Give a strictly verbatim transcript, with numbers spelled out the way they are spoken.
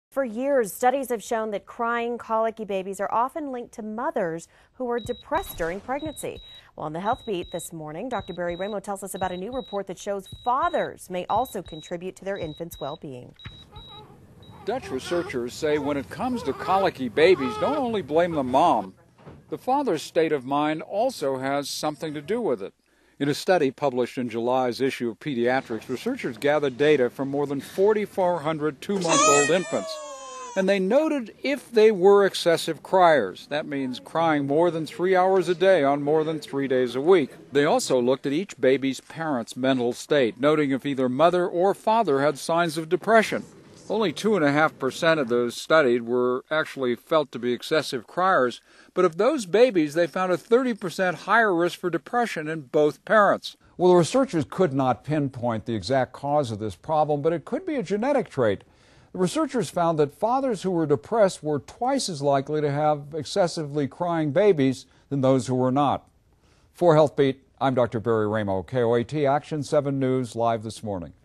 For years, studies have shown that crying, colicky babies are often linked to mothers who are depressed during pregnancy. Well, on the Healthbeat this morning, Doctor Barry Ramo tells us about a new report that shows fathers may also contribute to their infants' well-being. Dutch researchers say when it comes to colicky babies, don't only blame the mom. The father's state of mind also has something to do with it. In a study published in July's issue of Pediatrics, researchers gathered data from more than forty-four hundred two-month-old infants. And they noted if they were excessive criers. That means crying more than three hours a day on more than three days a week. They also looked at each baby's parent's mental state, noting if either mother or father had signs of depression. Only two point five percent of those studied were actually felt to be excessive criers, but of those babies, they found a thirty percent higher risk for depression in both parents. Well, the researchers could not pinpoint the exact cause of this problem, but it could be a genetic trait. The researchers found that fathers who were depressed were twice as likely to have excessively crying babies than those who were not. For Healthbeat, I'm Doctor Barry Ramo, K O A T Action seven News, live this morning.